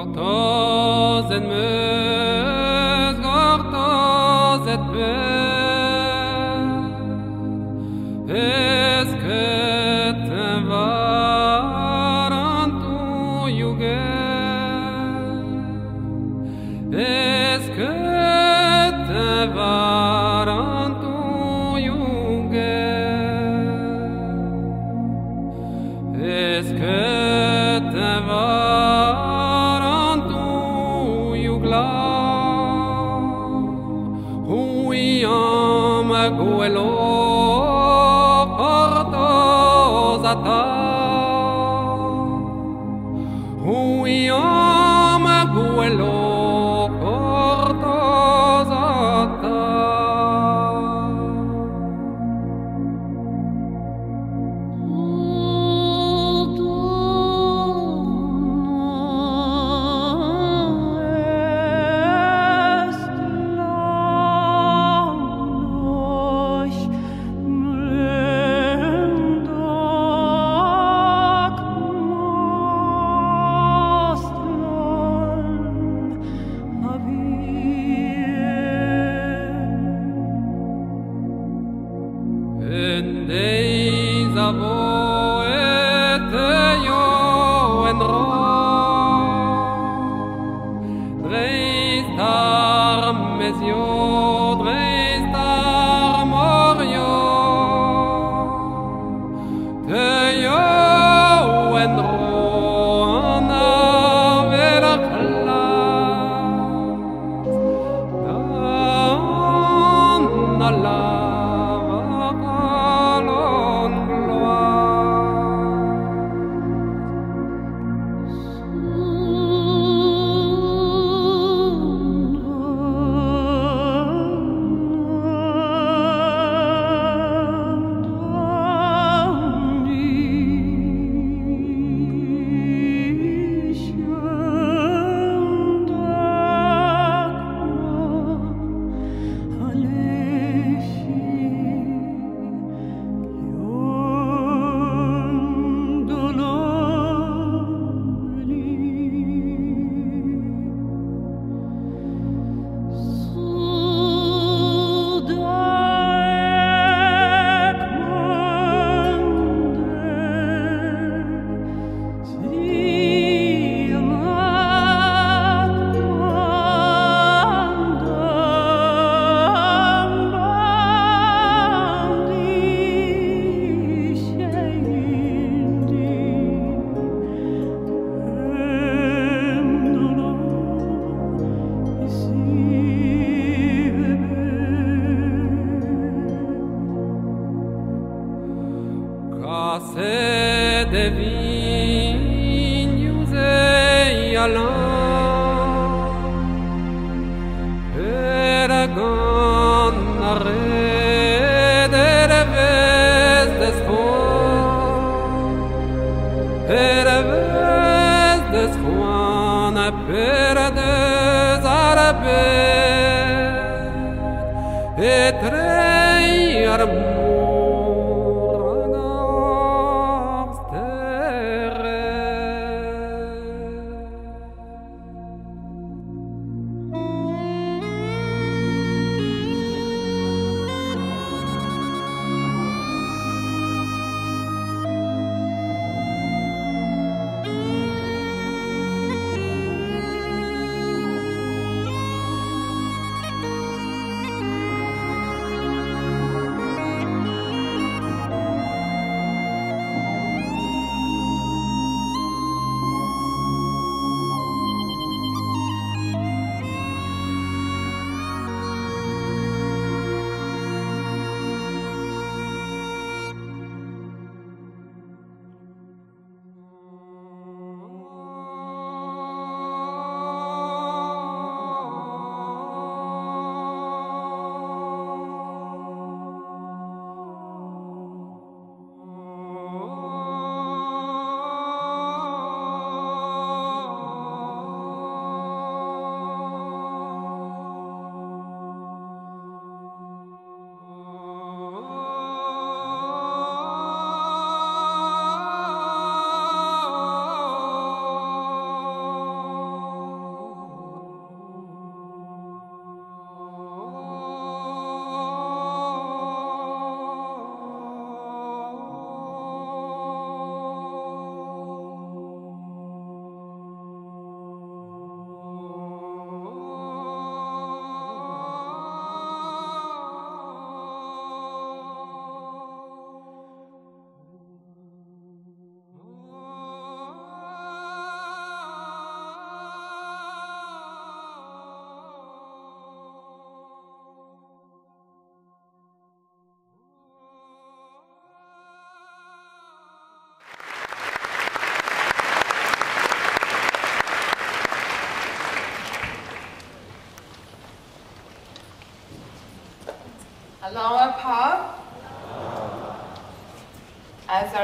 Gortoz en meus, gortoz et ben. Esket en varantu jugen. Esket en varantu jugen. Esket en varantu Huiam guelo portosata. Huiam guelo portosata. En days of oed yo en ro, dreistar mesio, dreistar morio, te yo en ro ana vera klas, dan ala. Se de vignes et allant, Eragon arrêt de revés d'espoir, revés d'espoir, per des arabes, et trei armour.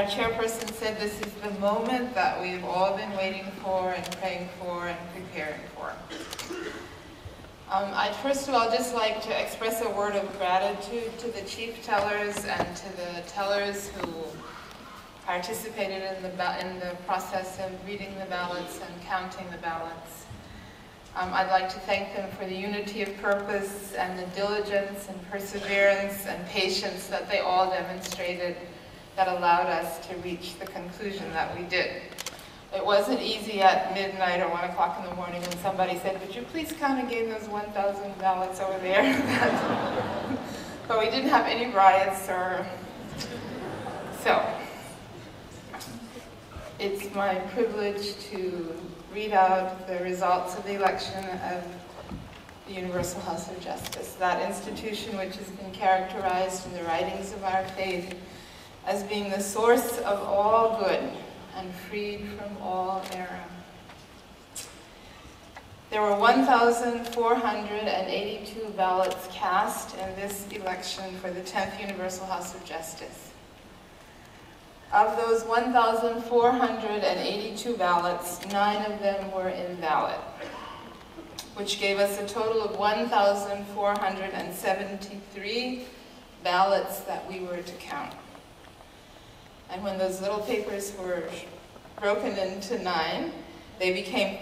our chairperson said, this is the moment that we've all been waiting for and praying for and preparing for. I'd first of all just like to express a word of gratitude to the chief tellers and to the tellers who participated in the process of reading the ballots and counting the ballots. I'd like to thank them for the unity of purpose and the diligence and perseverance and patience that they all demonstrated that allowed us to reach the conclusion that we did. It wasn't easy at midnight or 1 o'clock in the morning when somebody said, would you please count again those 1,000 ballots over there? But we didn't have any riots or... So, it's my privilege to read out the results of the election of the Universal House of Justice, that institution which has been characterized in the writings of our faith as being the source of all good and freed from all error. There were 1,482 ballots cast in this election for the 10th Universal House of Justice. Of those 1,482 ballots, 9 of them were invalid, which gave us a total of 1,473 ballots that we were to count. And when those little papers were broken into 9, they became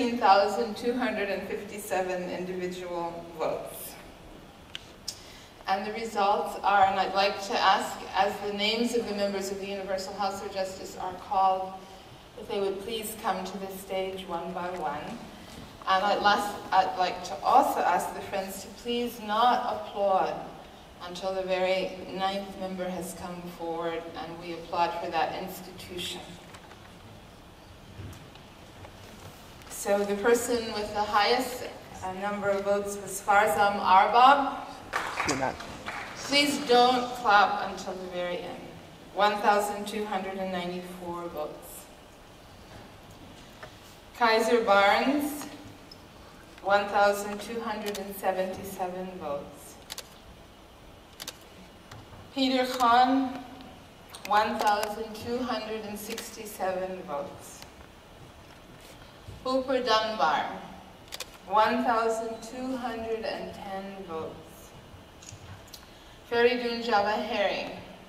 13,257 individual votes. And the results are, and I'd like to ask, as the names of the members of the Universal House of Justice are called, if they would please come to the stage one by one. And I'd like to also ask the friends to please not applaud until the very 9th member has come forward and we applaud for that institution. So the person with the highest number of votes was Farzam Arbab. Please don't clap until the very end. 1,294 votes. Kaiser Barnes, 1,277 votes. Peter Khan, 1,267 votes. Hooper Dunbar, 1,210 votes. Feridun Javaheri,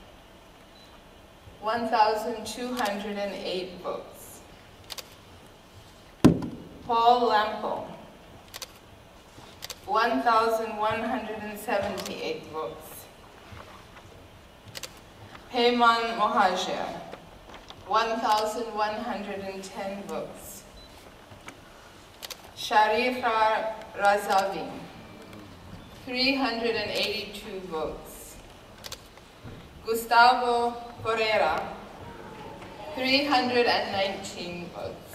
1,208 votes. Paul Lampo, 1,178 votes. Peyman Mohajir, 1,110 votes. Sharifa Razavi, 382 votes. Gustavo Correa, 319 votes.